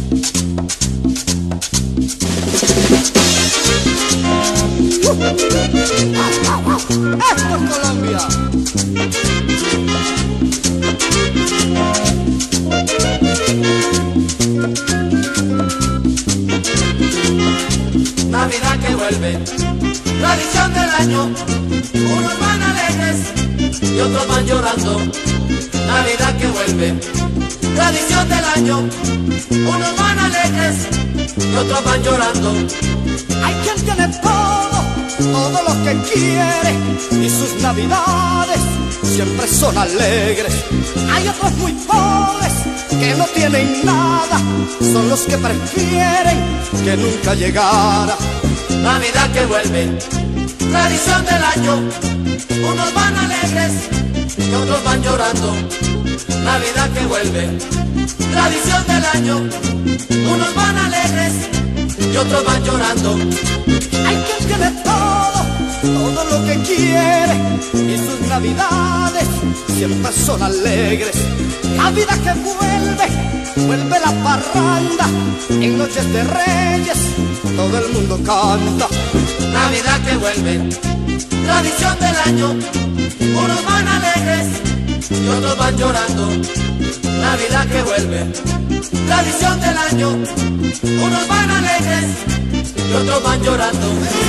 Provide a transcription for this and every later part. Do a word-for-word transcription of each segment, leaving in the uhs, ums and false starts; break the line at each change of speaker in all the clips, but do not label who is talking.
Esto es Colombia.
Navidad que vuelve, tradición del año, unos van alegres y otros van llorando. Navidad que vuelve, tradición del año, unos van alegres y otros van llorando.
Hay quien tiene todo, todo lo que quiere, y sus navidades siempre son alegres. Hay otros muy pobres que no tienen nada, son los que prefieren que nunca llegara.
Navidad que vuelve, tradición del año, unos van alegres y otros van llorando. Navidad que vuelve, tradición del año, unos van alegres y otros van llorando.
Hay quien tiene todo, todo lo que quiere, y sus navidades siempre son alegres. Navidad que vuelve, vuelve la parranda, en noches de reyes todo el mundo canta.
Navidad que vuelve, tradición del año, unos van alegres y otros van llorando. Navidad que vuelve, tradición del año, unos van alegres y otros van llorando.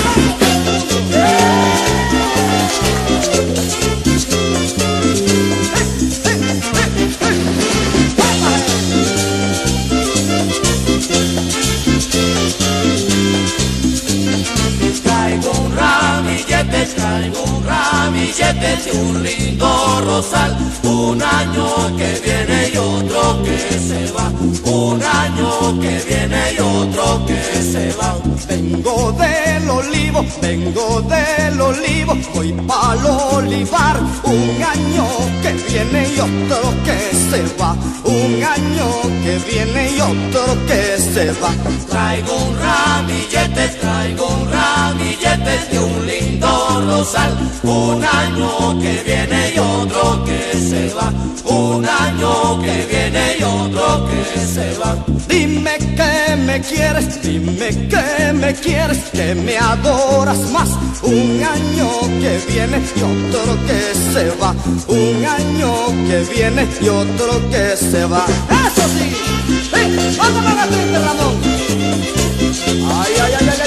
Traigo un ramillete, traigo un ramillete de un lindo rosal. Un año que viene y otro que se va. Un año que viene y otro que se va.
Vengo del olivo, vengo del olivo, voy pa'l olivar. Un año que viene y otro que se va. Un año que viene y otro que se va.
Traigo un ramillete, traigo un ramillete de un lindo rosal. Un año que viene y otro que se va. Un año que viene y otro que se va.
Dime que me quieres, dime que me quieres, que me adoras más. Un año que viene y otro que se va. Un año que viene y otro que se va. ¡Eso sí! ¡Sí! ¡Vamos a la triste, Ramón! ¡Ay, ay, ay, ay!